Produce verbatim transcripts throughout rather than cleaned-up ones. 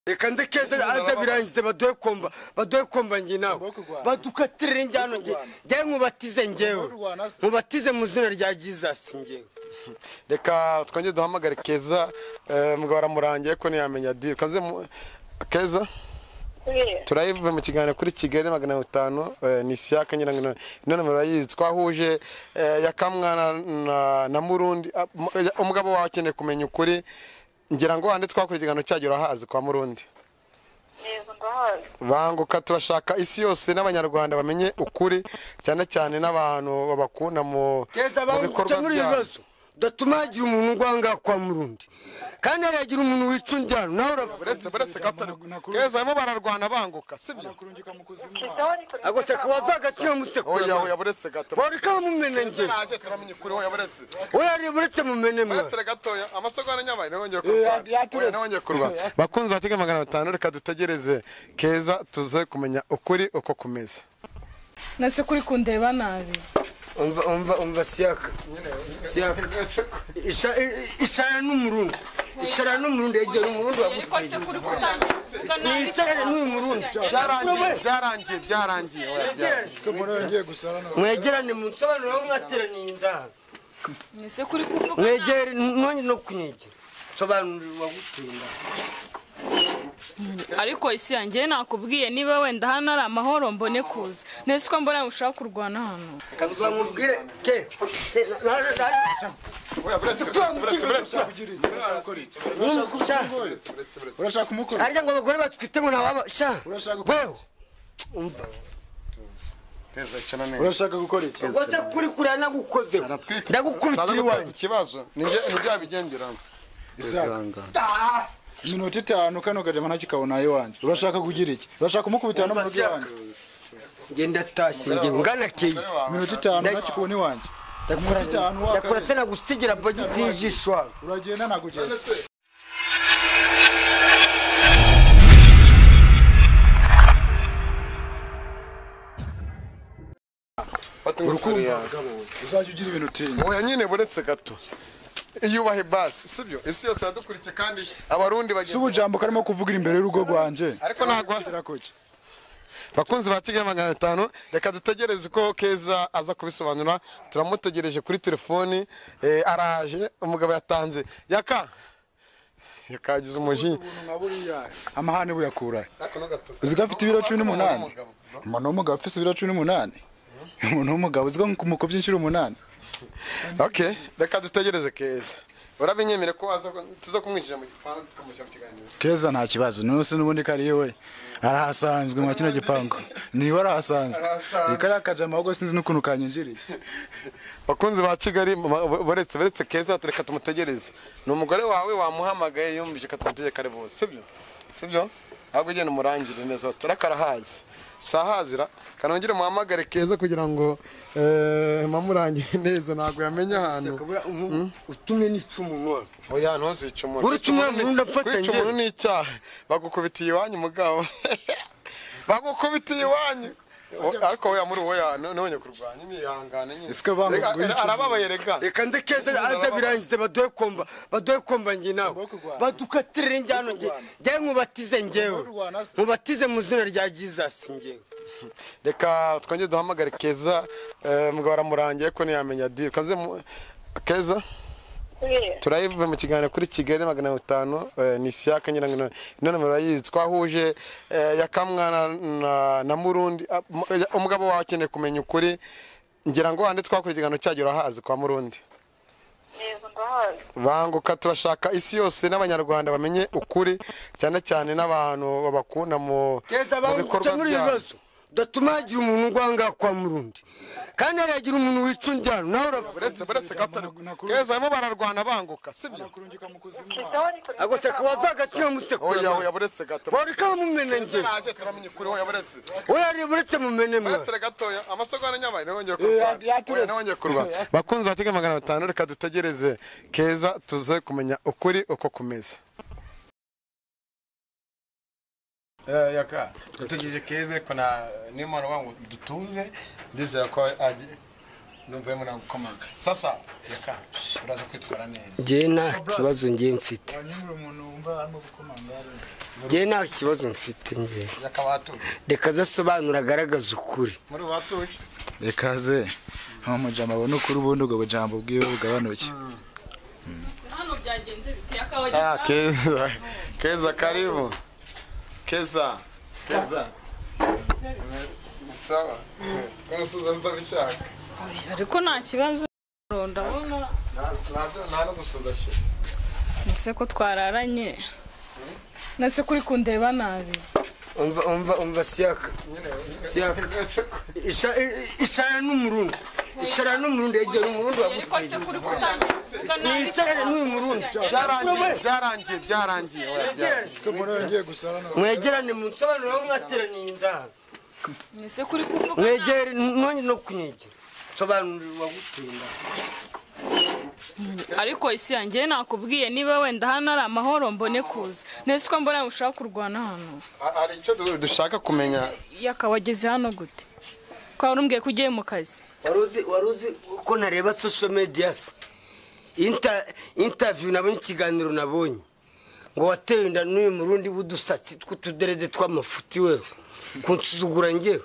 Reka ndekeza aza birangize badoye komba badoye komba ngi nawe badukatirira njyano ngi njye nkubatize ngewe nkubatize mu zina rya Jesus ngewe. Reka twongeye duhamagare Keza mugabo aramurangiye ko ntiyamenya di kanze Keza turayivuye mu kiganiro kuri Kigali magana atanu ni Siaka nyirangano ino numero yizi twahuje ya Kamwana na Murundi umugabo wakeneye kumenya ukuri ngira ngo hande twakurigano cyagera hazi kwa Murundi. Yego ndahazi. Banguka turashaka isi yose n'abanyarwanda bamenye ukuri cyane cyane n'abantu babakunda mu bikorwa byabo. Datumagira umuntu ngwanga kwa Murundi. Kandi aragira umuntu wicundyano naho uretse uretse gatane. Keza arimo bararwana banguka sibyo? Ago se kwavaga cyo museko. Oya oya buretse gato. Bori ka mumene nje. Naje turamenye kuri oya buretse. Oya ari buretse mumene mwe. Buretse gatoya amasogwana nyabaye nongeye kurwa. Oya nongeye kurwa. Bakunze batege magana atanu reka dutegereze Keza tuze kumenya ukuri uko kumeze. Nase kuri kundeba nabi. Umva umva umva Siaka. Siaka. Ishara n'umurundi. Ishara n'umurundi egera umurundi wagutse kuri kutangira. Ishara n'umurundi. Byarangiye byarangiye byarangiye oya. Siko murangiye gusara no. Mwegerane mu nsobanuro yo mwateraniye inda. Nise kuri kuvuga. Mwegere nonye no kunyege. Sobanuro wagutinda. Ariko isi yanjye nakubwiye niba wenda hano ari amahoro mbone kuza nese ko mbona ushaka kurwana hano kavuga mubwire ke oya buretse buretse buretse urashaka kumukora arya ngo abagore batwite ngo nababa sha urashaka umva teza cyane neza urashaka gukora iki wose kuri kurana gukoze ndagukubitira iwanjye ikibazo ninjye nibyabigenderamo isanga minota itanu kano kajama nakikabona ayo wanje urashaka kugira iki urashaka kumukubita no mu rugo wanje ngenda tashye nge ngana keye minota itanu nakikubona iwanje minota itanu yakora sena gusigira bogi zijishwa uragenda nagugenda urukumva uzajya ugira ibintu utinya oya nyine buretse gato iyubahe basi sibyo isi yose yadukurikiye kandi abarundi bageze subujambo karimo kuvugira imbere y'urugo rwanje ariko nagwa kirakoki bakunzi batige magana atanu reka dutegereze ko Keza aza kubisobanura turamutegereje kuri telefoni eh, araje umugabo yatanze yaka yakagize umuji amahane buyakura uziko afite ibiro cumi n'umunani umuntu w'umugabo afite ibiro cumi n'umunani umuntu w'umugabo uziko kumukobya inshuro umunani. Okay, reka dutegereze Keza. Urabinyemere ko aza tuza kumwinjira mu gipangu tukamushyira mu kiganiro. Keza nta kibazo, nose nubundi kari yewe. Arahasanzwe mu kino gipangu. Ni warahasanzwe. Ikara akajama ahubwo sinzi n'ukuntu kanyinjiriye. Bakunzi ba Kigali baretse baretse Keza tureka tumutegereze. Ni umugore wawe wamuhamagaye yumvije ka tumutegeka kare bose, sibyo? Sibyo? Ahubwo genda umurangire neza turakarahazi. Sahazira kanongere muhamagare Keza kugira ngo eh mamurangire neza nago yamenya hano utumye n'icumunwa oya nose icumura urucumura murunda fatanye icumura ni icyaha bagukubitiye iwanyu mugabo bagukubitiye iwanyu ariko oya muri oya none kurwanya imihangane nyine arababaye rega reka ndekeza aza birangize badoye komba badoye komba ngi nawe badukatirira njyano ngi njye nkubatize ngewe nkubatize mu zina rya Jesus ngewe. Reka twongeye duhamagare Keza mugabo aramurangiye ko ntiyamenya di kanze Keza turayivuye mu kiganiro kuri Kigali magana atanu ni Siaka nyirangano ino numero yizi twahuje ya Kamwana na Murundi umugabo wakeneye kumenya ukuri ngira ngo hande twakurigano cyagera hazi kwa Murundi. Yego ndahazi. Banguka turashaka isi yose n'abanyarwanda bamenye ukuri cyane cyane n'abantu babakunda mu bikorwa byabo. Datumagira umuntu ngwanga kwa Murundi. Kandi aragira umuntu wicundyano naho uretse uretse gatane. Keza arimo bararwana banguka sibyo? Ago se kwavaga cyo museko. Oya oya buretse gato. Bori ka mumene nje. Naje turamenye kuri oya buretse. Oya ari buretse mumene mwe. Buretse gatoya amasogwana nyabaye nongeye kurwa. Oya nongeye kurwa. Bakunze batege magana atanu reka dutegereze Keza tuze kumenya ukuri uko kumeze. Eh yaka tutegereje Keza ko na nimano wangu dutuze ndizera ko aje numva muna gukomanga sasa yaka uraza kwitwara neza je nta kibazo ngiye mfite wanyumura umuntu wumva arimo gukomanga je nta kibazo mfite ngiye yaka batuje reka zasobanura agaragaza ukuri muri batuje rekaze nko mujama abone ukuri ubundi ubwo bujambo bwiwe bugabanuke hano byagenze biteye akawageze ah keza keza karibu keza keza sawa kuna suza zitabishaka ariko nta kibazo ndabona nta no gusuza shi nse ko twararanye nase kuri kundeba nabi umva umva umva siyaka siyaka icara n'umurundi icara n'umurundi egera umurundi ariko se kuri kutangira icara n'uyu murundi byarangiye byarangiye byarangiye murongeye gusara no mwegerane mu nsobanuro aho mwateraniye inda nse kuri kuvuga mwegere none no kunyegera sobanurira wagutinda ariko isi yanjye nakubwiye niba wenda hano ari amahoro mbone kuza nese ko mbona ushaka kurwana hano hari icyo dushaka kumenya yakawageze hano gute ko warumbwiye ko ugiye mu kazi waruzi waruzi ko nareba social media inter interview nabonye ikiganiro nabonye ngo watewe inda n'uyu murundi w'udusatsi tw'utuderede tw'amafuti wewe kunsuzugura ngewe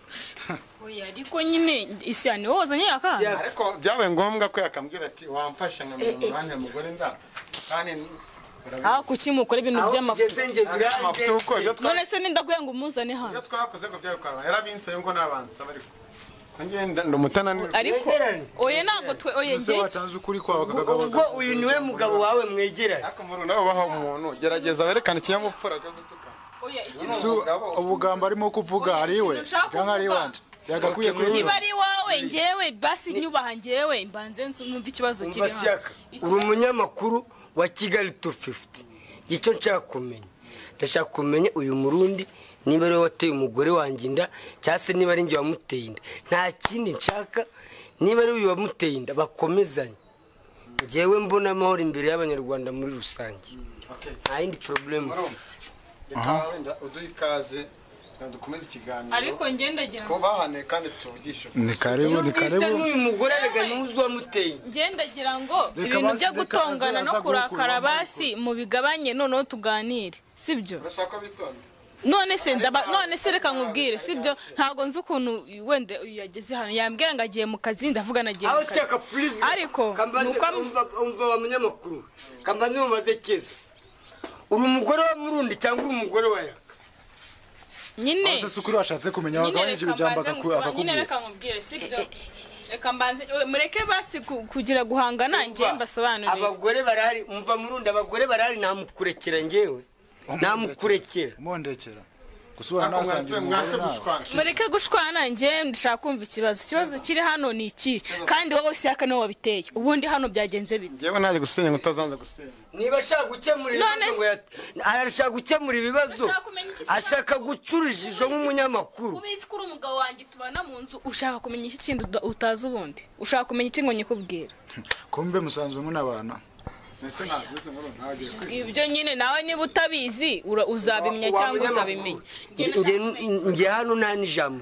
oya ariko nyine isi yani woza nyaka ariko byabaye ngombwa ko yakambwira ati wamfasha nkamenya umwanya mugore nda kandi ah kuki mukora ibintu by'amafuti uko ibyo none se nindaguye ngo umuzane hano ibyo twakoze ko byakora yarabinsaye ngo nabanza ariko ngenda ndumutanani ariko oye nago twe oye se ngiye watanze ukuri kwawe kagabo ubwo uyu niwe mugabo wawe mwegeranye ariko muru nawe baha umuntu gerageza werekane ikinyamupfura cyo gutuka oya ikintu ubugambo arimo kuvuga ari we cyangwa ari wanje yagakwiye kuri niba ari wawe ngewe basi nyubaha ngewe mbanze numva ikibazo kiri umva siyaka uri umunyamakuru wa Kigali two fifty gicyo nshaka kumenya ndashaka kumenya uyu murundi niba ari wateye umugore wanjye inda cyangwa se niba ari njye wamuteye inda nta kindi nshaka niba ari uyu wamuteye inda bakomezanye ngewe mbona amahoro imbere y'abanyarwanda muri rusange nta yindi problème ufite reka wenda uduhe ikaze dukomeze ikiganiro ariko ngendagira ko bahane kandi tuvugishe ni karibu ni karibu n'uyu mugore rega nuzo wamuteye ngendagira ngo ibintu byo gutongana no kurakara basi mu bigabanye noneho tuganire sibyo urashaka bitonde none se ndaba none se reka nkubwire sibyo ntago nzi ukuntu wende yageze hano yambwiye ngo agiye mu kazi ndavuga nagiye mu kazi ariko nuko umva wa munyamakuru kambaze mumaze keza uri umugore wa murundi cyangwa uri umugore wa yaka nyine ase sukuri washatse kumenya wagabanye ibijamba akakubwira nyine reka nkubwire sibyo reka mbanze mureke basi kugira guhangana nje mbasobanurire abagore barari umva murundi abagore barari namukurekera ngewe namukurekera mondekera gusubira nasangiye mureke gushwana nje ndashaka kumva ikibazo ikibazo kiri hano ni iki kandi wowe siyaka nawe wabiteye ubundi hano byagenze bite yewe naje gusenya ngutazanze gusenya niba ashaka gukemura ibibazo ngo arashaka gukemura ibibazo ashaka gucurujije nk'umunyamakuru ubizi ko uri umugabo wanjye tubana mu nzu ushaka kumenya iki kintu utazi ubundi ushaka kumenya iki ngo nyikubwira kumbe musanzwe munabana nese nagize muri ntagiye ibyo nyine nawe niba utabizi uzabimenya cyangwa uzabimenya nge hano nta n'ijambo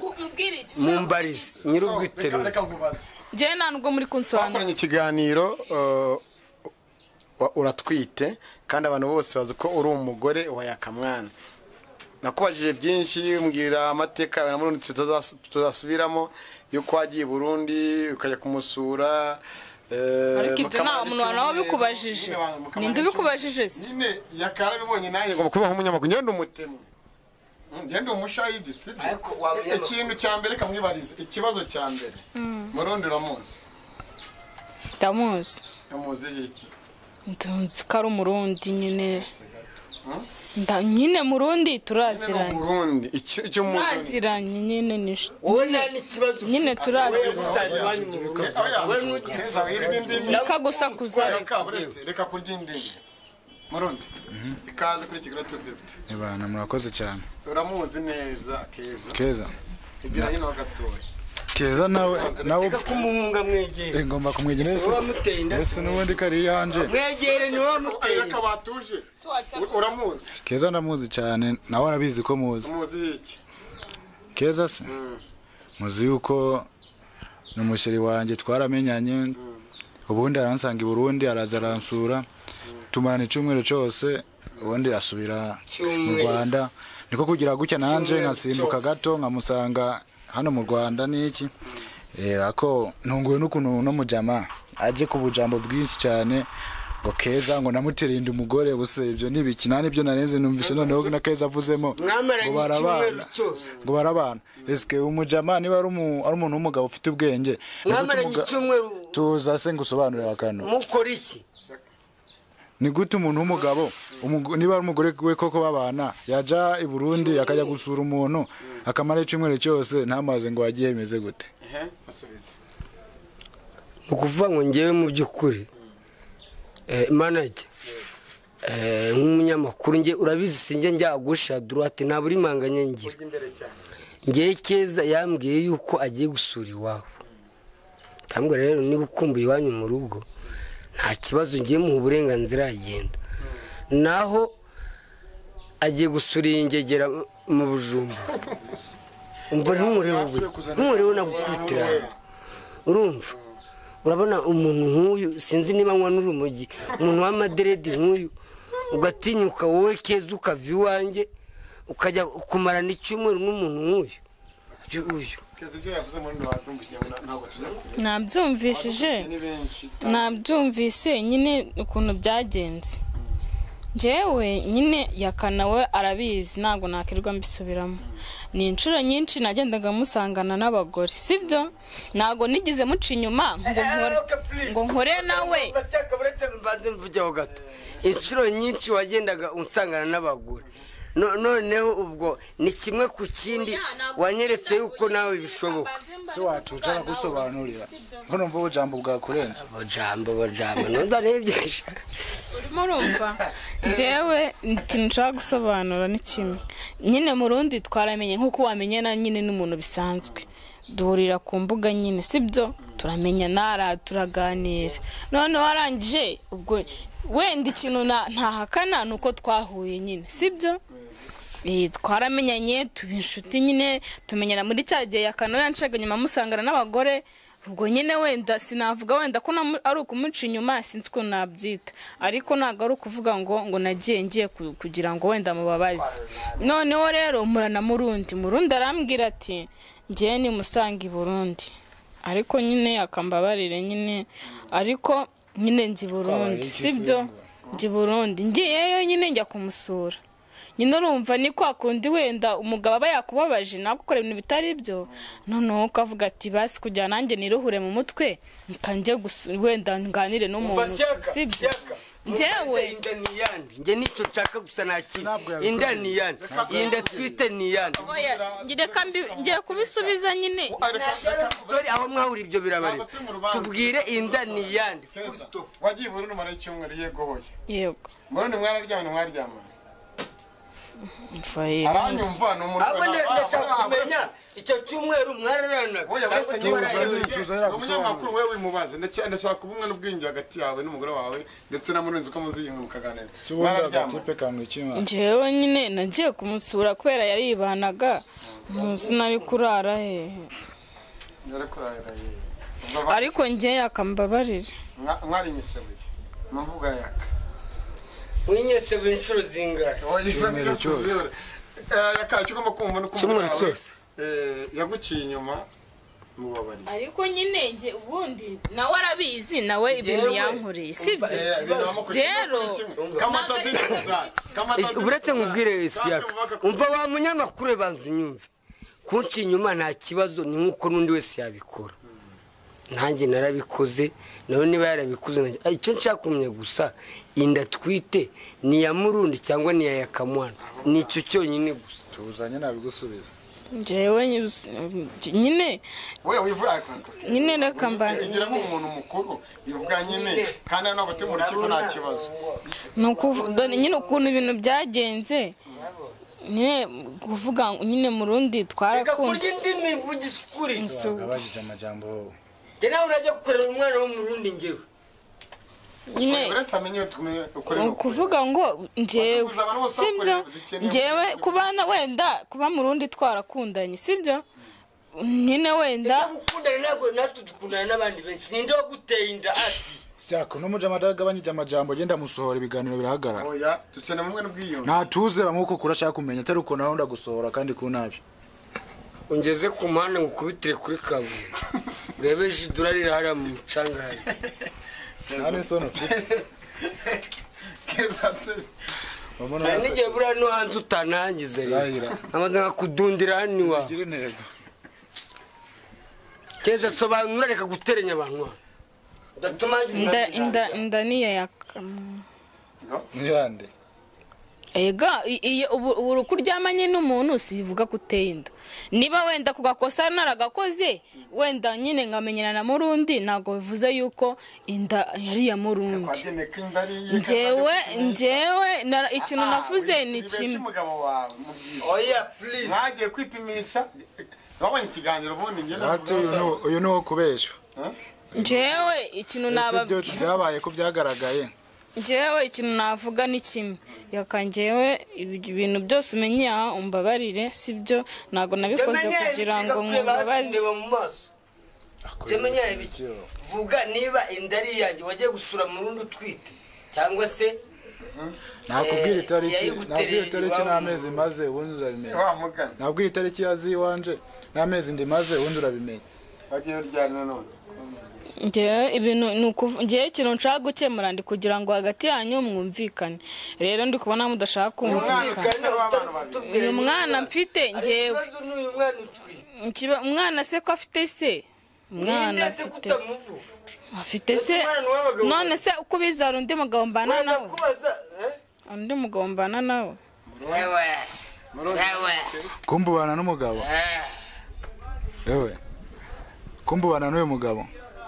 mumbarize nyir'ubwitero reka nkubaze nge nta nubwo muri kunsobanura twakoranye ikiganiro uratwite kandi abantu bose bazi ko uri umugore wa yakamwana nakubajije byinshi mbwira amateka yawe na Burundi tuzasubiramo yuko wagiye i Burundi ukajya kumusura ariko ibyo nta muntu nawe bikubajije ninde ubikubajije se nyine yakara bibonye nanjye ngo kubaho umunyamakuru ngende umutemwe ngende umushayidi sibyo ikintu cya mbere kamwibarize ikibazo cya mbere Murundi uramuzi ndamuzi ndamuzi iki ndunzi ko ari umurundi nyine nda nyine murundi turaziranye murundi icyo muzi turaziranye nyine ni wowe nta n'ikibazo nyine turaziranye reka gusa kuzara reka kurya indimi murundi ikaze kuri Kigali two fifty ibana murakoze cyane uramuzi neza keza keza igira hino gatoya keza nawe nawe kumuhunga mwegere ngomba kumwegera ese wamuteye inda ese nubundi kari yanje mwegere ni wamuteye ariko batuje uramuzi keza ndamuzi cyane nawe arabizi ko muzi muzi iki keza se muzi yuko n'umusheri wanje twaramenyanye ubundi aransanga i Burundi araza aransura tumarana icumweru cyose ubundi asubira mu Rwanda niko kugira gutya nanje nkasimbuka gato nkamusanga hano mu Rwanda niki eh ako ntunguwe n'ukuntu no mujama aje ku bujambo bwinshi cyane ngo Keza ngo namuterinde umugore buse ibyo nibikina nibyo narenze numvishe noneho na Keza avuzemo ngo barabana ngo barabana eske umujama niba ari umuntu w'umugabo ufite ubwenge mwamaranye icyumweru tuza se ngusobanurira akano mukora iki ni gute umuntu w'umugabo niba ari umugore we koko babana yaja i Burundi akajya gusura umuntu akamara icyumweru cyose ntamaze ngo agiye bimeze gute ehe asubize ukuvuga ngo ngewe mu by'ukuri eh manager eh nk'umunyamakuru nge urabizi singe njya gusha droite nta buri manganye ngira ngewe Keza yambwiye yuko agiye gusura iwabo tambwe rero niba ukumbuye iwanyu mu rugo nta kibazo ngiye mu burenganzira agenda naho agiye gusura ingegera mu Bujumba umva ntumurebe ntumurebe nagukutira urumva urabona umuntu nk'uyu sinzi niba nkwa n'urumogi umuntu w'amaderedi nk'uyu ugatinyuka wowe Keza ukava iwanjye ukajya kumarana icyumweru n'umuntu nk'uyu uyu Keza ibyo yavuze muri ndo wabyumvise ntabwo tujya kure nabyumvishije nabyumvise nyine ukuntu byagenze jewe nyine yakanawe arabizi ntabwo nakirwa mbisubiramo ni inshuro nyinshi nagendaga musangana n'abagore sibyo ntabwo nigize muca inyuma ngo nkore nawe baseka buretse mbanze mvugeho gato inshuro nyinshi wagendaga unsangana n'abagore noneho ubwo ni kimwe ku kindi wanyeretse yuko nawe bishoboka se watucara gusobanurira ngo numva ubujambo bwa kurenza ubujambo ubujambo nonza nebyesha urimo urumva jewe ikintu nshaka gusobanura ni kimwe nyine mu Rundi twaramenye nkuko wamenye na nyine n'umuntu bisanzwe duhurira ku mbuga nyine sibyo turamenya nara turaganira none warangije ubwo wenda ikintu ntahakana nuko twahuye nyine sibyo eh twaramenyanye tubinshuti nyine tumenyana muri cyagiye yakano yanshaga nyuma musangana n'abagore ubwo nyine wenda sinavuga wenda ko ari ukumuca inyuma sinzi ko nabyita ariko nago ari kuvuga ngo ngo nagiye ngiye kugira ngo wenda mubabaze noneho rero murana mu Rundi mu Rundi arambwira ati ngiye ni musanga i Burundi ariko nyine akambabarire nyine ariko nyine ngi Burundi sibyo ngi Burundi ngiyeyo nyine njya kumusura nyine urumva ni kwa kundi wenda umugabo aba yakubabaje nakukora ibintu bitari byo noneho ukavuga ati basi kujya nanjye niruhure mu mutwe nkanjye wenda nganire n'umuntu sibyo njyewe inda ni yandi nge nicyo nshaka gusa nakindi inda ni yandi inda twite ni yandi ngire kambi ngiye kubisubiza nyine story aho mwahura ibyo birabari tubwire inda ni yandi wagiye Burundi mara icyumweru yego hoye yego Burundi mwararyamana mwararyamana mfaye aranyumva no muri abo ndashaka kumenya icyo cyumweru mwararana umunyamakuru wewe wimubaze ndashaka kubumwe n'ubwingi hagati yawe n'umugore wawe ndetse na murenzi ko muziyunga mukaganira mwararyamana njyewe nyine nagiye kumusura kubera yaribanaga muzi nari kurara hehe yari kurara hehe ariko njye yakambabarira mwari nyesebuye mvuga yaka mwinyese b'inshuro zingahe oyishimira cyose eh yakacu koma kumva no kumva eh yaguciye inyuma mubabari ariko nyine nge ubundi nawe arabizi nawe ibintu yankoreye sibyo rero kamatadini kamatadini uburetse nkubwire Isiyaka umva wa munyamakuru banzu nyumve kunci inyuma nta kibazo ni nkuko nundi wese yabikora nanjye narabikoze nawe niba yarabikoze icyo nshaka kumenya gusa inda twite ni ya Murundi cyangwa ni ya Yakamwana nicyo cyonyine gusa tuzanye nabigusubiza jewe nyine wewe wivuga nyine reka mbane ngira nk'umuntu mukuru bivuga nyine kandi no gutemura ikigo nta kibazo nuko nyine ukuntu ibintu byagenze nyine kuvuga nyine Murundi twarakunda kurya indimi ivugisha ukuri abajije amajambo Jena urajya gukorera umwana wo mu Burundi ngewe nyine kuvuga ngo njyewe sibyo njyewe kubana wenda kuba mu Burundi twarakundanye sibyo nyine wenda gukundana ntabwo natwe dukundana n'abandi benshi ninde waguteye inda ati Sako n'umuja madagabanyije amajambo genda musohora ibiganiro birahagarara. Oya, tucene mumwe n'ubwiyunge. Natuze bamuko kurashaka kumenya atari uko naho ndagusohora kandi kunabi. Ungeze ku muhanda ngukubitire kuri kaburimbo. Urebe jidura rirahara mu mucanga hari. Nane sono mfite. Keza tu. Wabona nige bura no hanze utanangize rero. Amaze nkakudundira hani wa. Gire ntego. Keza sobanura reka guterenya abantu. inda inda inda niya yakama Niyande. Ega iyo ubu kuryamanye n'umuntu sibivuga kuteye inda. Niba wenda kugakosa naragakoze wenda nyine ngamenyana na Murundi nago bivuze yuko inda yari ya Murundi. Njewe njewe ikintu navuze ni kimwe. Oya please. Nage kwipimisha. Wabonye ikiganiro ubundi ngenda. Ati uyu uyu no kubeshwa. Njewe ikintu naba byo byabaye ko byagaragaye. Njewe ikintu navuga ni kimwe. Yakanjewe ibintu byose umenye aha umbabarire sibyo nago nabikoze kugira ngo mubabaze. Temenya ibiki. Vuga niba indari yaje waje gusura Murundi utwite cyangwa se nakubwira itariki nakubwira itariki n'amezi maze ubundi urabimenya. Nakubwira itariki yazi wanje n'amezi ndi maze ubundi urabimenya. Wagiye uryana none. Nje ibintu nukuvugiye ikintu nshaka gukemura ndi kugira ngo hagati yanyu mwumvikane. Rero ndi kubona mudashaka kumvikana. Uyu mwana mfite njewe. Nkiba umwana se ko afite se. Umwana afite. Afite se. None se uko bizara undi mugabo mbana nawe. Undi mugabo mbana nawe. Wewe. Wewe. Kumbubana n'umugabo. Yewe. Kumbubana n'uyu mugabo.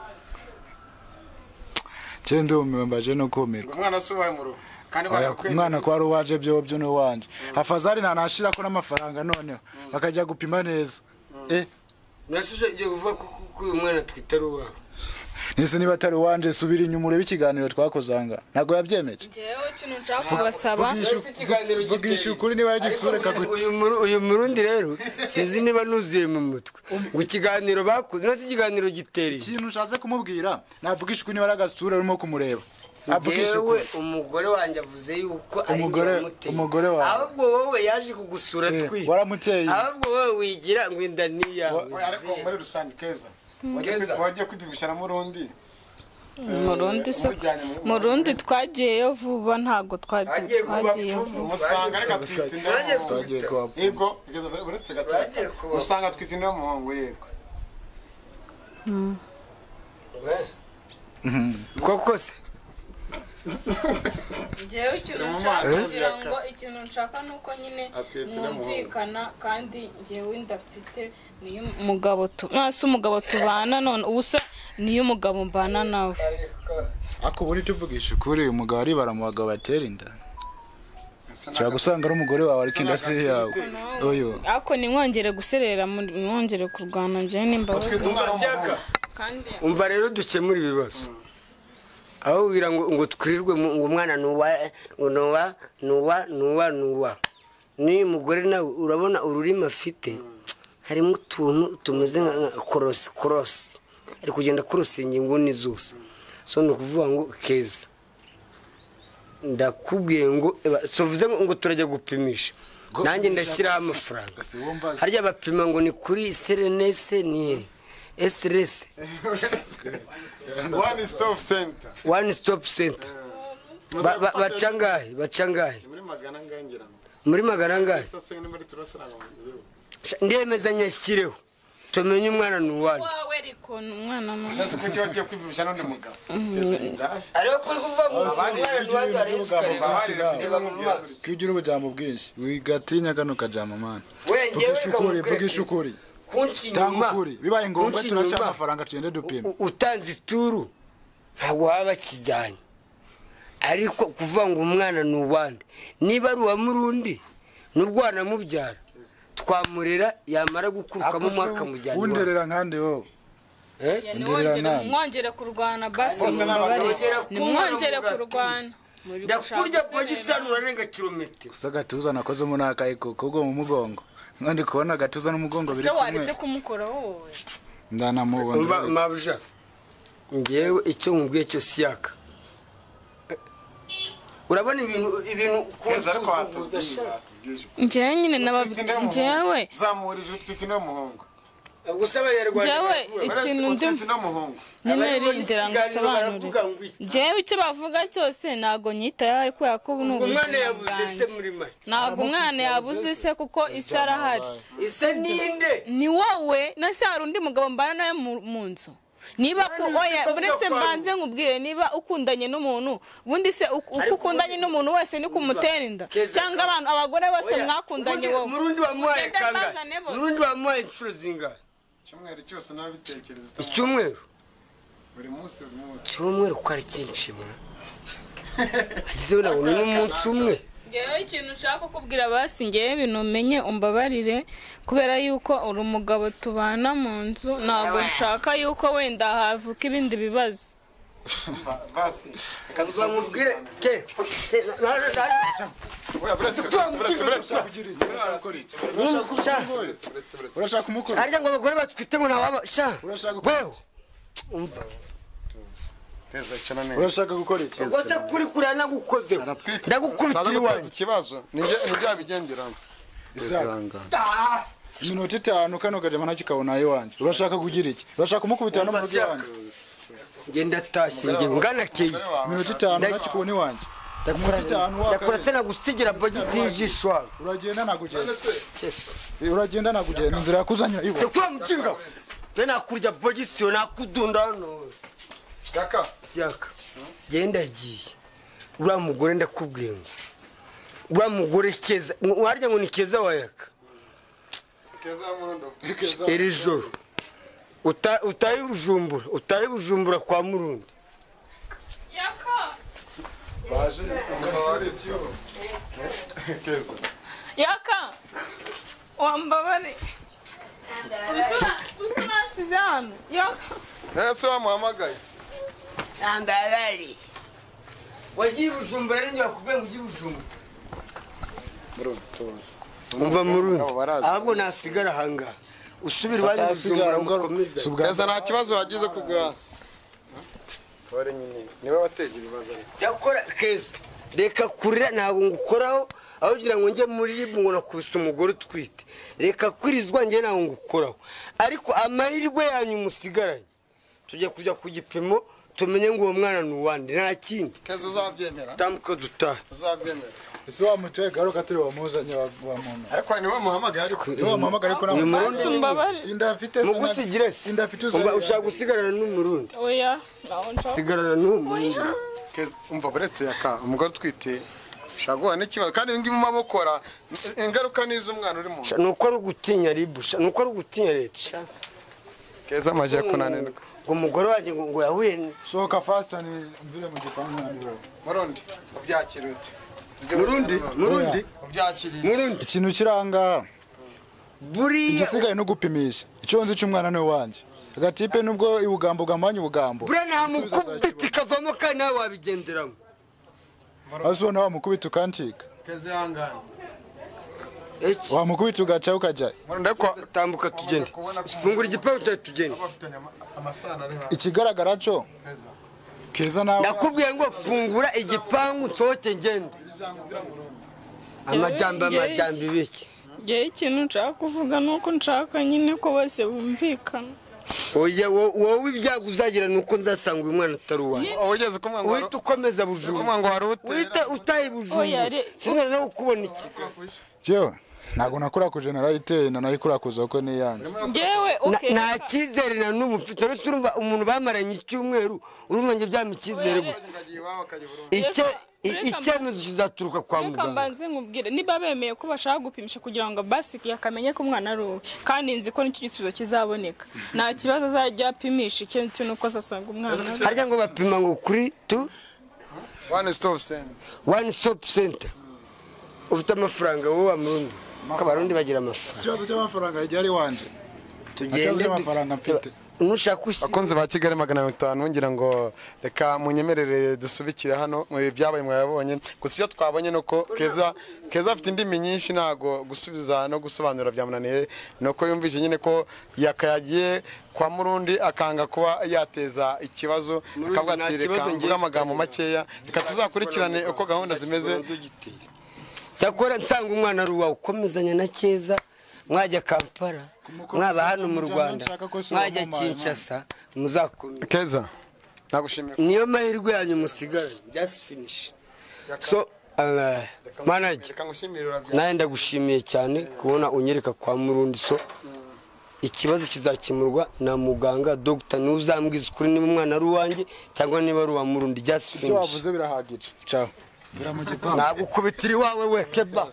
Chendo umembaje no komerwa. Umwana subaye mu rugo. Kandi barakwenda. Umwana kwa ruwaje byo byo no wanje. Afazari nanashira ko n'amafaranga noneho bakajya gupima neza. Eh. Nasuje je kuva ku uyu mwana twitaruwa. Nese niba atari wanje subira inyuma urebe ikiganiro twakozanga. Nago yabyemeje. Jewe kintu nshaka kubasaba. Vugisha ukuri niba yagisureka gute. Uyu uyu Murundi rero sinzi niba nuzuye mu mutwe. Ngo ikiganiro bakoze nasi ikiganiro giteri. Ikintu nshaze kumubwira navugisha ukuri niba aragasura urimo kumureba. Avugisha ukuri umugore wanje avuze yuko ari umugore umugore wawe. Ahubwo wowe yaje kugusura twi. Waramuteye. Ahubwo wowe wigira ngo indaniya. Ariko muri rusange Keza. Waje kwipimisha na Murundi. Murundi so Murundi twagiye vuba ntago twagiye twagiye musanga reka twitinde twagiye kwa yego uretse gato musanga twitinde mu muhongo yego mm koko se Jewe ikintu nshaka kugira ngo ikintu nshaka nuko nyine mwumvikana kandi jewe ndafite niyo umugabo tu nase umugabo tubana none ubusa niyo umugabo mbana nawe ako buri tuvugisha ukuri umugabo ari baramubaga batera inda cyangwa gusanga ari umugore wawe ariko inda se yawe oyo ako ni mwongere guserera mwongere kurwana nje nimbabazi kandi umva rero dukemura ibibazo aho wira ngo ngo twirirwe ngo umwana nuwa ngo nuwa nuwa nuwa nuwa ni mugore nawe urabona ururima afite harimo utuntu tumeze nka cross cross ari kugenda crossing inguni zose so no kuvuga ngo Keza ndakubwiye ngo sovuze ngo turajya gupimisha nanjye ndashyiraho amafaranga harya bapima ngo ni kuri Serenese ni S R S One stop center. One stop center. Ba bachangahe, bachangahe. Muri magana ngangera. Muri magana ngahe. Sasa ni muri turasaranga mu gihugu. Ndemeza nyashyireho. Tumenye umwana nuwani. Wawe riko umwana no. Nase ko cyo kwipimisha none mugabo. Ariko kuri kuva mu abandi n'abandi ari kare. Kigira ubujambo bwinshi. Wigatinya kano kajama man. Wengewe ukuri, vugisha ukuri. Kunchi nyuma bibaye ngombwa turacha amafaranga tugende dupima utanze ituru ntabwo haba kijyanye ariko kuvuga ngo umwana n'ubande niba ari wa Murundi n'ubwana mubyara twamurera yamara gukurukamo umwaka mujyanye underera nkande wowe eh mwongere kurwana basi ni mwongere kurwana ndakurya bogisi hano urarenga kilometero gusa agatuza nakoze umunakaye kuko mu mugongo ndi kubona agatuza n'umugongo biri kumwe ese waretse kumukora wowe ndanamubona umva mabuja ngewe icyo nkubwiye cyo siyaka urabona ibintu ibintu kuzuza sha ngewe nyine nababwiye zamurije utwitsi no muhongo gusaba yarwanya ngewe ikintu ndi nyine rindira ngusobanurire ngewe icyo bavuga cyose ntago nyitayeho ariko yakubu umwana yabuze se muri make ntago umwana yabuze se kuko isi arahari ise ninde ni wowe na se hari undi mugabo mbana nawe mu nzu niba ko oya buretse mbanze nkubwire niba ukundanye n'umuntu ubundi se uko ukundanye n'umuntu wese ni kumutera inda cyangwa abantu abagore bose mwakundanye wowe murundi wamuhaye kanga murundi wamuhaye inshuro zingahe cyumweru cyose nabitekereza icyumweru buri munsi buri munsi cyumweru ko ari cyinshi mwa agize urabona n'umunsi umwe ngewe ikintu ushaka kukubwira basi ngewe ibintu umenye umbabarire kubera yuko uri umugabo tubana mu nzu ntabwo nshaka yuko wenda havuka ibindi bibazo basi reka mubwire ke urashaka kumukora arya ngo abagore batwite ngo nawaba sha urashaka umva teza cyane neza urashaka gukora iki gose kuri kuri nagukoze ndagukubitira iwanjye ikibazo nibyo nibyabigenderamo isanga iminota itanu kano kajama ntakikabona iwanjye urashaka kugira iki urashaka kumukubitira no mu rugo iwanjye ngenda tashye nge ngana keye iminota itanu ntakikubona iwanjye ndakora se nagusigira bogisi y'ijisho uragenda nagugenda uragenda nagugenda inzira yakuzanya iwe ndakura mukinga we nakurya bogisi yo nakudunda hano shaka siyaka genda giye uriya mugore ndakubwiye ngo uriya mugore keza warya ngo ni keza wayaka keza murundo iri joro utaye bujumbura utaye bujumbura kwa murundi yaka baje ngabare cyo keza yaka wambabare usura usura yaka nese wamuhamagaye Andalali. Wagiye bujumbura rero nyakubwiye ngo ugiye bujumbura. Murundi toza. Umva murundi. Ahubwo nasigara hanga. Usubira bari bujumbura mukomeza. Keza nta kibazo wagize kugwasa. Kore nyine niba bateje ibibazo ariko. Cyakora keza. Reka kurira ntago ngukoraho aho ugira ngo nge muri ribu ngo nakubise umugore utwite. Reka kurizwa nge ntago ngukoraho. Ariko amahirwe yanyu musigaranye. Tujye kujya ku gipimo tumenye ngo uwo mwana ni uwandi nta kindi keza uzabyemera tamuko dutaha uzabyemera ese wamuteye garo katari wamuzanye wa muntu ariko ni wamuhamagaye ariko ni wamuhamagaye ariko nawe inda afite se mugusigire se inda afite umva ushaka gusigarana n'umurundi oya naho nshaka sigarana n'umurundi keza umva buretse yaka umugore twite shagwa n'ikibazo kandi ibingi mu mabokora ingaruka nizo umwana uri mu nuko ari gutinya ribusha nuko ari gutinya leta keza maje kunanirwa ngo umugore wanjye ngo yahuye soka fast ni mvire mu gipangu n'abo murundi ubyakirute murundi murundi ubyakiriye murundi ikintu kiranga buri igisigaye no gupimisha icyo nzi cy'umwana ne wanje agatipe nubwo ibugambo gambanye ubugambo bura nta mukubita kavamo kandi nawe wabigenderamo aso nawe mukubita ukantika keza yangana eki wamukubita ugaca ukajya ndako tambuka tugende fungura igipangu cyawe tugende amasana ari ha ikigaragara cyo keza keza nawe nakubwiye ngo fungura igipangu nsohoke ngende amajyamba amajyamba ibiki ngewe ikintu nshaka kuvuga nuko nshaka nyine ko bose bumvikana oya wowe ibyago uzagira nuko nzasanga uyu mwana utari uwawe ugeze kumwe ngo uhita ukomeza bujumba kumwe ngo harute uhita utaye bujumba sinari no kubona iki jewe ntago nakora ku generalite na nayikora ku zoko niyanze ngewe okay nta cyizere na n'ubu mfite uretse urumva umuntu bamaranye icyumweru urumva nge byama icyizere gute icyo icyemezo kizaturuka kwa reka muganga mbanze nkubwire niba bemeye ko bashaka gupimisha kugira ngo basi yakamenye ko umwana ari uwe kandi nzi ko n'icyo gisubizo kizaboneka nta kibazo azajya apimisha ikintu nuko asanga umwana harya ngo bapima ngo kuri tu one stop center one stop center ufite amafaranga wowe wa murundi ko abarundi bagira amafaranga ikibazo cy'amafaranga ryari wanje tugende amafaranga mfite nushaka ushyira akunze ba Kigali magana atanu ngira ngo reka munyemerere dusubikire hano mu byabaye mwabonye gusa icyo twabonye nuko Keza Keza afite indimi nyinshi nago gusubiza no gusobanura byamunaniye nuko yumvise nyine ko yakayagiye kwa Murundi akanga kuba yateza ikibazo akavuga ati reka mvuga amagambo makeya reka tuzakurikirane uko gahunda zimeze. cyakora nsanga umwana ari uwawe ukomezanya na Keza mwajya Kampala mwaba hano mu Rwanda mwajya Kinshasa muzakomeza. Keza nagushimiye niyo mahirwe yanyu musigaranye just finish. So uh, manager naye ndagushimiye cyane kubona unyereka kwa Murundi. So ikibazo kizakemurwa na muganga Dr. Nuzambwiza ukuri niba umwana ari uwanjye cyangwa niba ari uwa Murundi just finish. Icyo wavuze birahagije. Ciao. Biramugipanga. Nagukubitira iwawe we Keba.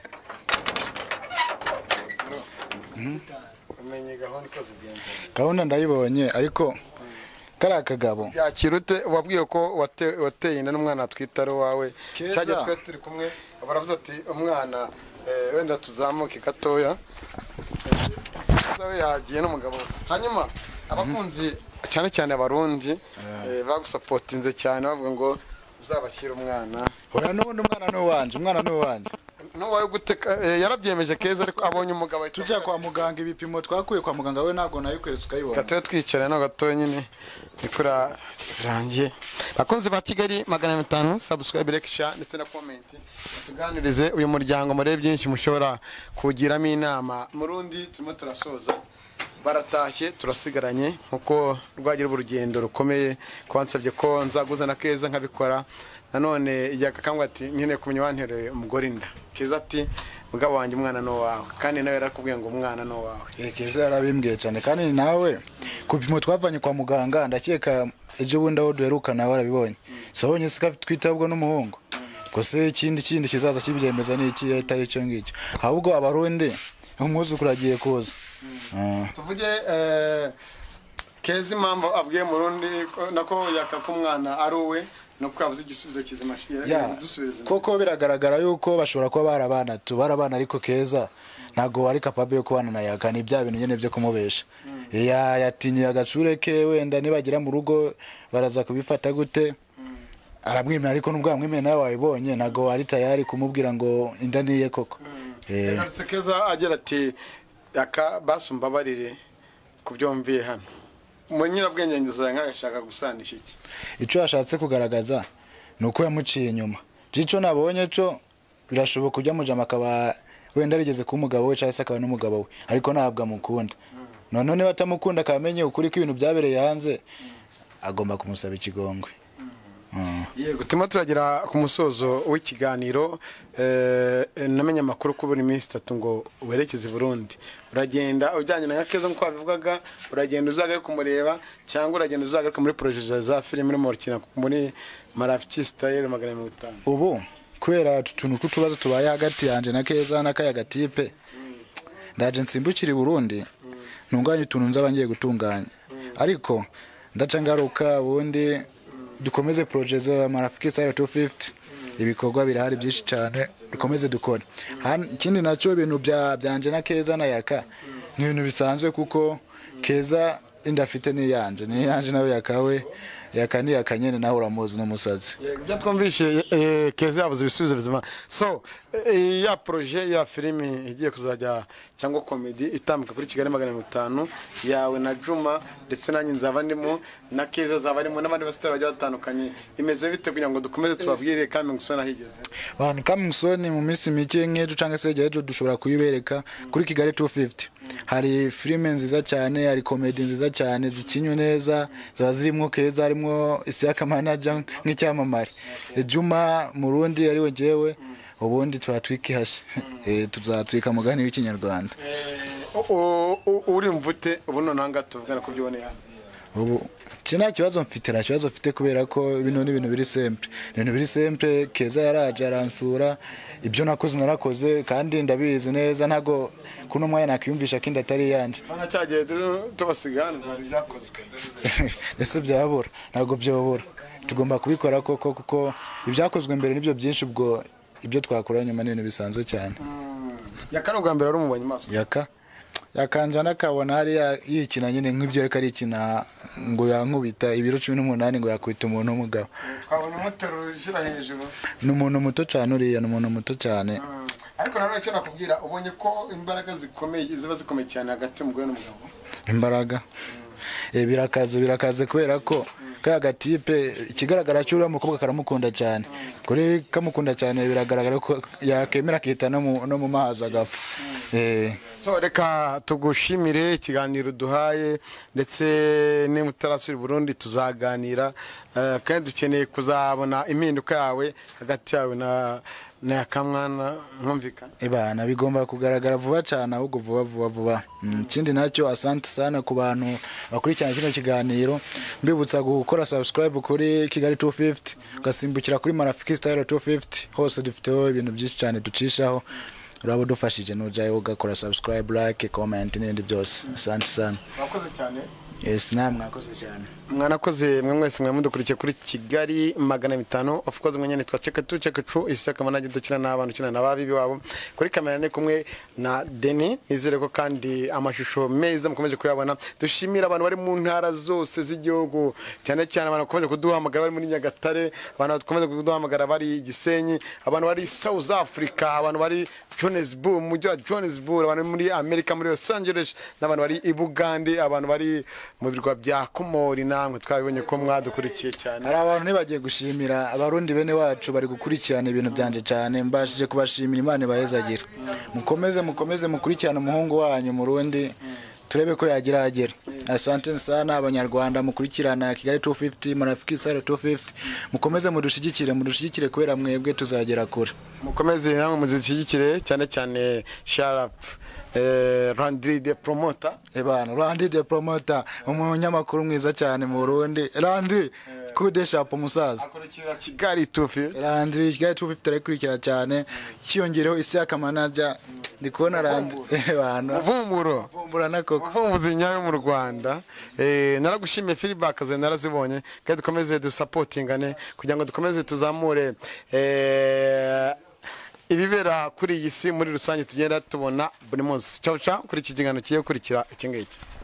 Umenye gahunda ko zigenza. Gahunda ndayibonye ariko kara kagabo yakirute wabwiye ko wateye inda n'umwana atwitara wawe cyaje twe turi kumwe baravuze ati umwana wenda tuzamuke gatoya zawe yagiye n'umugabo. Hanyuma abakunzi cyane cyane abarundi bagusapotinze cyane bavuga ngo uzabashyira umwana. Oya n'ubundi umwana no wanje umwana no wanje no wayo guteka yarabyemeje Keza ariko abonye umugabo tujya kwa muganga ibipimo twakuye kwa muganga we nago nayikweretse ukayibona. Gatoya twicara no gatoya nyine nikora rangiye. Bakunzi ba Kigali magana atanu subscribe like share ndetse na comment tuganirize uyu muryango muri byinshi mushobora kugiramo inama. Murundi turimo turasoza baratashye turasigaranye nkuko rwagira urugendo rukomeye kwansabye ko nzaguza na Keza nkabikora nanone yakakambwa ati nyine kumenya wantereye umugore inda. Keza ati mugabo wanjye umwana no wawe kandi nawe yarakubwiye ngo umwana no wawe. Keza yarabimbwiye cyane kandi nawe kupimo twavanye kwa muganga ndakeka ejo bundi aho duheruka nawe arabibonye. So honye sika twitabwa n'umuhungu kose ikindi kindi kizaza kibyemeza n'iki atari cyo ngicyo ahubwo abarundi umwuzukuru agiye kuza. Tuvuge Keza impamvu abwiye Murundi nako yakaka umwana ari uwe no kwabuza igisubizo kizima dusubiriza koko biragaragara yuko bashobora kuba barabana tu barabana ariko Keza ntago ari capable yo kubana na Yaka ni bya bintu nyene byo kumubesha. Ya yatinye agacure ke wenda nibagira mu rugo baraza kubifata gute aramwimena ariko nubwo amwimena nawe wayibonye ntago ari tayari kumubwira ngo indaniye koko. Eh Keza agera ati Yaka basumba barire kubyomviye hano munyira bwenge ngiza nkagashaka gusanisha iki. Ico yashatse kugaragaza nuko yamuciye inyuma. Jico nabonye cyo birashoboka kujya mujama akaba wenda arigeze ku mugabo we cyangwa akaba n'umugabo we ariko ntabwo amukunda. None ne batamukunda akamenye ukuri ko ibintu byabereye hanze agomba kumusaba ikigongwe. Yego tuma turagira ku musozo w'ikiganiro eh namenye amakuru ko buri minsi tatu ngo werekeze Burundi uragenda ujyanye na Keza nko babivugaga uragenda uzaga kumureba cyangwa uragenda uzaga muri projet za film muri Morkina muri Marafiki style magana atanu. Ubu kwera tutuntu kutubazo tubaye hagati yanje na Keza na kaya gatipe ndaje nsimbukira Burundi ntunganye utuntu nzabangiye gutunganya ariko ndaca ngaruka ubundi dukomeze project za Marafiki style two fifty ibikorwa birahari byinshi cyane dukomeze dukora. Ikindi nacyo ibintu bya byanje na Keza na Yaka ni ibintu bisanzwe kuko Keza indafite ni yanje ni yanje nawe Yakawe Yakani yakanyene naho uramuzi n'umusazi. Bya twumvishe Keza yabuze ibisubizo bizima. So ya projet ya filimi igiye kuzajya cyangwa comedy itambuka kuri Kigali magana atanu yawe na Juma ndetse nanyi nzaba ndimo na Keza zaba arimo n'abandi basitari bajya batandukanye imeze bite kugira ngo dukomeze tubabwire Coming Soon ahigeze. Bana Coming Soon mu minsi mike nkejo cyangwa se ejo dushobora kuyibereka kuri Kigali two fifty. Hari filime nziza cyane hari comedy nziza cyane zikinywe neza zaba zirimo Keza harimo Isiaka manager nk'icyamamare Juma Murundi ari we jewe ubundi twatwiki hashe eh tuzatwika mugani w'ikinyarwanda. Eh uri mvute ubuno nanga tuvugana ku byone hano ubu kina kibazo mfite na kibazo mfite kubera ko bino ni ibintu biri simple ibintu biri simple Keza yaraje aransura ibyo nakoze narakoze kandi ndabizi neza ntago kuno mwanya nakiyumvisha kindi atari yanje bana cyagiye tubasigana bari byakozwe ese byabura ntago byobura tugomba kubikora koko kuko ibyakozwe mbere nibyo byinshi ubwo ibyo twakora nyuma n'ibintu bisanzwe cyane. Yaka no gambera ari umubanye maso Yaka yakanja nakabona hariya yikina nyine nk'ibyo reka ari ikina ngo yankubita ibiro cumi n'umunani ngo yakwita umuntu w'umugabo. Twabonye umuteruro ushyira hejuru. Ni umuntu muto cyane uriya, ni umuntu muto cyane. Ariko nanone icyo nakubwira ubonye ko imbaraga zikomeye ziba zikomeye cyane hagati y'umugore n'umugabo. Imbaraga eh birakaze birakaze kubera ko kaya gatipe ikigaragara cyo uriya mukobwa karamukunda cyane. Kuri kamukunda cyane biragaragara ko yakemera kita no mu no mu mazi agafu. Eh so reka tugushimire ikiganiro duhaye ndetse n'umutarasiri Burundi tuzaganira uh, kandi dukeneye kuzabona impinduka yawe hagati yawe na na kamwana nkumvikana. Ibana bigomba kugaragara vuba cyane ahubwo vuba vuba vuba. Ikindi mm, nacyo asante sana ku bantu bakurikirana kino kiganiro. Mbibutsa gukora subscribe kuri Kigali two fifty gasimbukira kuri Marafiki Style two fifty hose dufiteho ibintu byinshi cyane ducishaho. Urabo dufashije nujaye ugakora subscribe, like, comment n'indi byose. Asante sana. Wakoze cyane. Yes, namwe mwakoze cyane. Mwanakoze mwe mwese mwe mudukurikiye kuri Kigali magana bitanu of course mwe nyene twaceka tu cheka true isaka manaje dukina n'abantu kina nababibi wabo kuri kamera ne kumwe na Deni nizere ko kandi amashusho meza mukomeje kuyabona. Dushimira abantu bari mu ntara zose z'igihugu cyane cyane abantu bakomeje kuduhamagara bari muri Nyagatare, abantu bakomeje kuduhamagara bari Gisenyi, abantu bari South Africa, abantu bari Johannesburg mu mujyi wa Johannesburg, abantu muri America muri Los Angeles, n'abantu bari i Bugande, abantu bari mu birwa bya Komori namwe twabibonye ko mwadukurikiye cyane. Hari abantu nibagiye gushimira abarundi bene wacu bari gukurikirana ibintu byanje cyane, mbashije kubashimira Imana bahezagira. Mukomeze mukomeze mukurikirana umuhungu wanyu Murundi turebe ko yagira agera. Asante sana abanyarwanda mukurikirana Kigali two fifty Marafiki Style two fifty mukomeze mudushigikire mudushigikire kubera mwebwe tuzagera kure. Mukomeze namwe muzishigikire cyane cyane Sharp eh Randy the promoter. Ebana Randy the promoter umunyamakuru mwiza cyane mu Burundi. Randy kudesha po musaza akurikira Kigali two fifty. Randy Kigali two fifty arakurikira cyane kiyongereho Isaka manager ndikubona Randy ebana vumburo vumbura nakoko vumbuzi nyayo mu Rwanda. Eh naragushimiye feedback ze narazibonye kandi dukomeze du supportingane kugira ngo dukomeze tuzamure eh ibibera kuri iyi si muri rusange tugenda tubona buri munsi. Ciao ciao kuri iki kigano kiye kurikira iki ngiki.